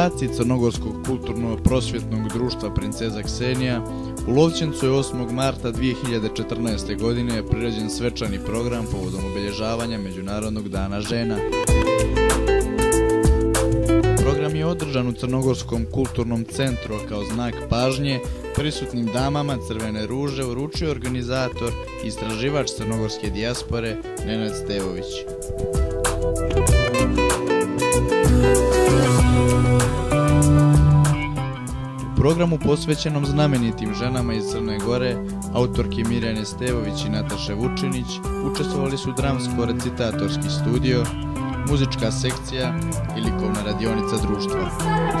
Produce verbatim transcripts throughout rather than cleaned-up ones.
organizaciji Crnogorskog kulturno-prosvjetnog društva Princeza Ksenija u Lovćencu je osmog marta dvije hiljade četrnaeste. godine priređen svečani program povodom obilježavanja Međunarodnog dana žena. Program je održan u Crnogorskom kulturnom centru, a kao znak pažnje prisutnim damama Crvene ruže uručio organizator i istraživač crnogorske dijaspore Nenad Stevović. U programu posvećenom znamenitim ženama iz Crne Gore, autorki Mirjane Stevović i Nataše Vučinić, učestvovali su dramsko-recitatorski studio, muzička sekcija i likovna radionica društva.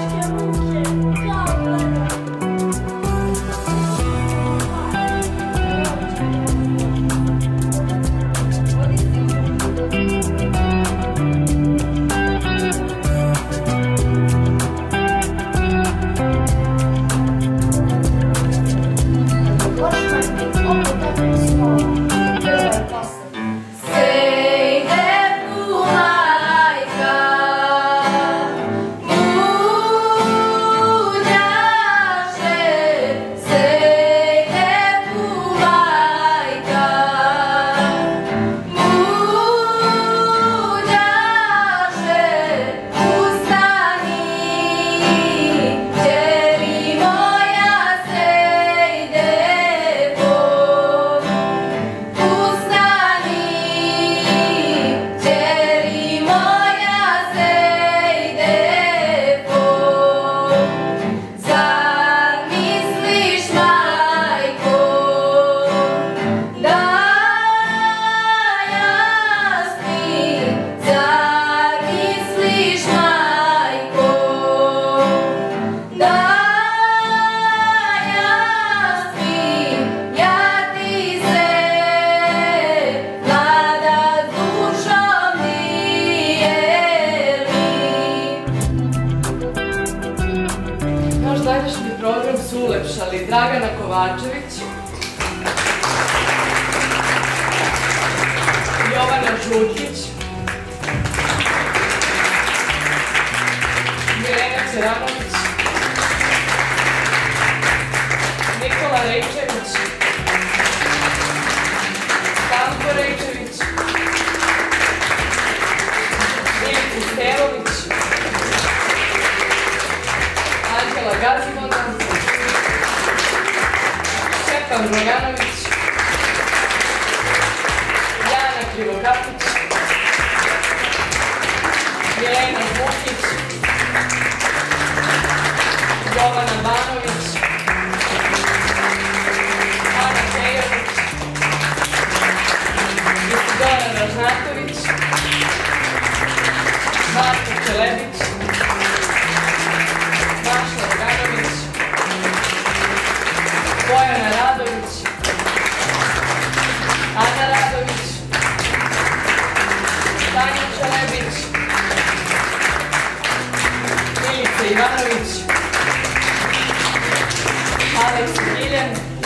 Današnji program su ulepšali Dragana Kovačević, Jovana Žukić, Milena Ceranović, Nikola Rejčević, Stanko Rejčević, Iljku Stevović, Anđela Gazimona, Stjepan Draganović, Jana Krivokapić, Jelena Vukić, Jovana Banović, Ana Pejović, Isidora Ražnatović, Marko Čelebić, Bojana Radović, Ana Radović, Tanja Čelebić, Milica Ivanović, Aleks Miljan,